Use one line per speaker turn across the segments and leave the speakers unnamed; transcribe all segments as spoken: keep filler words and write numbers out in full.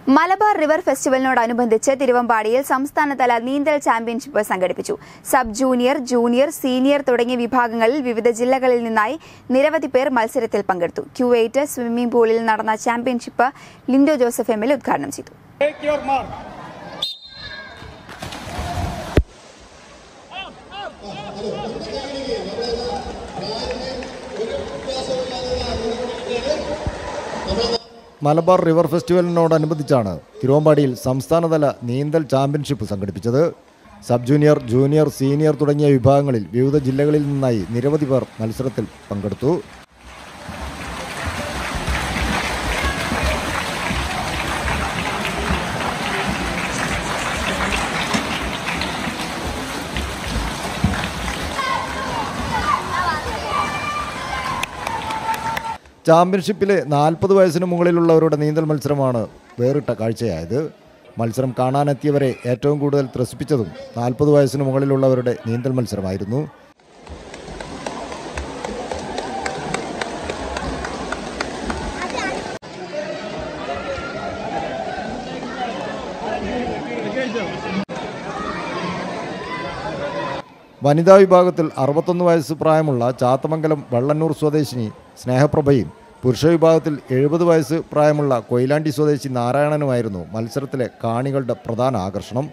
Malabar river ഫെസ്റ്റിവലിനോടനുബന്ധിച്ച് തിരുവമ്പാടിയിൽ സംസ്ഥാനതല നീന്തൽ championship സംഘടിപ്പിച്ചു. സബ് ജൂനിയർ, ജൂനിയർ, സീനിയർ തുടങ്ങിയ വിഭാഗങ്ങളിൽ വിവിധ ജില്ലകളിൽ നിന്നായി നിരവധി പേർ മത്സരത്തിൽ പങ്കെടുത്തു. ക്യൂ എയ്റ്റ് സ്വിമ്മിംഗ് പൂളിൽ നടന്ന championship Lindo Joseph M L A ഉദ്ഘാടനം ചെയ്തു.
മലബാർ റിവർ ഫെസ്റ്റിവലിനോടനുബന്ധിച്ചാണ് തിരുവമ്പാടിയിൽ സംസ്ഥാനതല നീന്തൽ ചാമ്പ്യൻഷിപ്പ് സംഘടിപ്പിച്ചത്. സബ് ജൂനിയർ, ജൂനിയർ, സീനിയർ തുടങ്ങിയ വിഭാഗങ്ങളിൽ വിവിധ ജില്ലകളിൽ നിന്നായി നിരവധി പേർ മത്സരത്തിൽ പങ്കെടുത്തു. ചാമ്പ്യൻഷിപ്പിലെ നാൽപ്പത് വയസ്സിന് മുകളിലുള്ളവരുടെ നീന്തൽ മത്സരമാണ് വേറിട്ട കാഴ്ചയായത്. മത്സരം കാണാനെത്തിയവരെ ഏറ്റവും കൂടുതൽ ത്രസിപ്പിച്ചതും നാൽപ്പത് വയസ്സിന് മുകളിലുള്ളവരുടെ നീന്തൽ മത്സരമായിരുന്നു. വനിതാ വിഭാഗത്തിൽ അറുപത്തൊന്ന് വയസ്സ് പ്രായമുള്ള ചാത്തമംഗലം വെള്ളന്നൂർ സ്വദേശിനി സ്നേഹപ്രഭയും പുരുഷ വിഭാഗത്തിൽ എഴുപത് വയസ്സ് പ്രായമുള്ള കൊയിലാണ്ടി സ്വദേശി നാരായണനുമായിരുന്നു മത്സരത്തിലെ കാണികളുടെ പ്രധാന ആകർഷണം.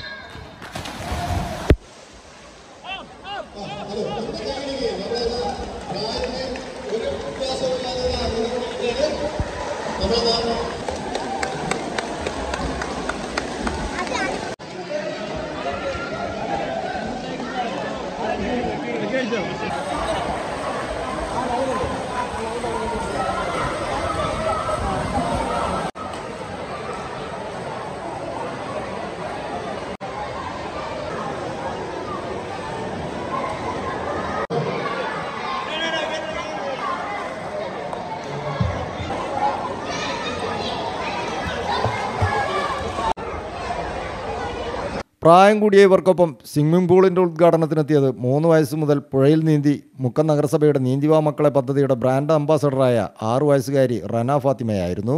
പ്രായം കൂടിയ ഇവർക്കൊപ്പം സ്വിമ്മിംഗ് പൂളിൻ്റെ ഉദ്ഘാടനത്തിനെത്തിയത് മൂന്ന് വയസ്സ് മുതൽ പുഴയിൽ നീന്തി മുക്കം നഗരസഭയുടെ നീന്തിവാ മക്കളെ പദ്ധതിയുടെ ബ്രാൻഡ് അംബാസഡറായ ആറു വയസ്സുകാരി റന ഫാത്തിമയായിരുന്നു.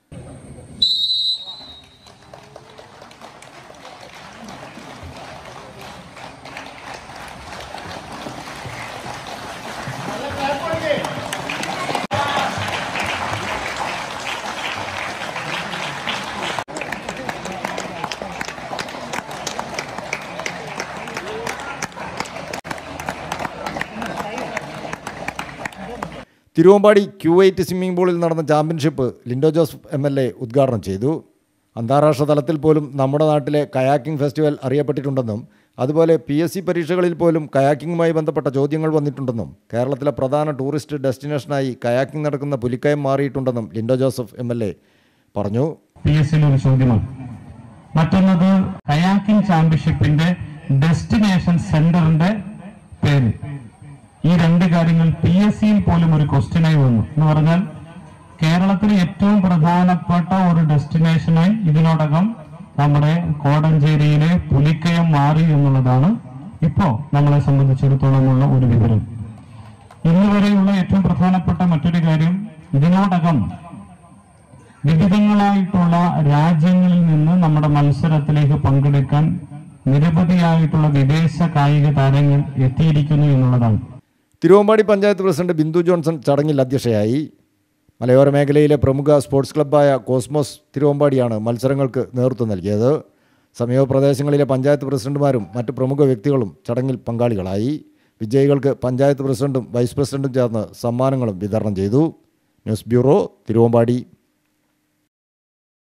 തിരുവമ്പാടി ക്യൂ എയ്റ്റ് സ്വിമ്മിംഗ് പൂളിൽ നടന്ന championship Lindo Joseph M L A ഉദ്ഘാടനം ചെയ്തു. അന്താരാഷ്ട്ര തലത്തിൽ പോലും നമ്മുടെ നാട്ടിലെ കയാക്കിംഗ് ഫെസ്റ്റിവൽ അറിയപ്പെട്ടിട്ടുണ്ടെന്നും അതുപോലെ പി എസ് സി പരീക്ഷകളിൽ പോലും കയാക്കിങ്ങുമായി ബന്ധപ്പെട്ട ചോദ്യങ്ങൾ വന്നിട്ടുണ്ടെന്നും കേരളത്തിലെ പ്രധാന ടൂറിസ്റ്റ് ഡെസ്റ്റിനേഷനായി കയാക്കിംഗ് നടക്കുന്ന പുലിക്കയം മാറിയിട്ടുണ്ടെന്നും Lindo Joseph M L A പറഞ്ഞു.
പി എസ് സിയിൽ ഒരു ചോദ്യമാണ്. മറ്റൊന്നത് കയാക്കിംഗ് ചാമ്പ്യൻഷിപ്പിന്റെ ഡെസ്റ്റിനേഷൻ സെന്ററിന്റെ പേര്. ഈ രണ്ട് കാര്യങ്ങൾ പി എസ് സിയിൽ പോലും ഒരു ക്വസ്റ്റ്യനായി വന്നു. എന്ന് പറഞ്ഞാൽ കേരളത്തിലെ ഏറ്റവും പ്രധാനപ്പെട്ട ഒരു ഡെസ്റ്റിനേഷനായി ഇതിനോടകം നമ്മുടെ കോടഞ്ചേരിയിലെ പുലിക്കയം മാറി എന്നുള്ളതാണ് ഇപ്പോ നമ്മളെ സംബന്ധിച്ചിടത്തോളമുള്ള ഒരു വിവരം. ഇന്ന് വരെയുള്ള ഏറ്റവും പ്രധാനപ്പെട്ട മറ്റൊരു കാര്യം, ഇതിനോടകം വിവിധങ്ങളായിട്ടുള്ള രാജ്യങ്ങളിൽ നിന്ന് നമ്മുടെ മത്സരത്തിലേക്ക് പങ്കെടുക്കാൻ നിരവധിയായിട്ടുള്ള വിദേശ കായിക താരങ്ങൾ എത്തിയിരിക്കുന്നു എന്നുള്ളതാണ്.
തിരുവമ്പാടി പഞ്ചായത്ത് പ്രസിഡന്റ് ബിന്ദു ജോൺസൺ ചടങ്ങിൽ അധ്യക്ഷയായി. മലയോര മേഖലയിലെ പ്രമുഖ സ്പോർട്സ് ക്ലബ്ബായ കോസ്മോസ് തിരുവമ്പാടിയാണ് മത്സരങ്ങൾക്ക് നേതൃത്വം നൽകിയത്. സമീപ പ്രദേശങ്ങളിലെ പഞ്ചായത്ത് പ്രസിഡന്റുമാരും മറ്റ് പ്രമുഖ വ്യക്തികളും ചടങ്ങിൽ പങ്കാളികളായി. വിജയികൾക്ക് പഞ്ചായത്ത് പ്രസിഡന്റും വൈസ് പ്രസിഡന്റും ചേർന്ന് സമ്മാനങ്ങളും വിതരണം ചെയ്തു. News bureau, Thiruvambady.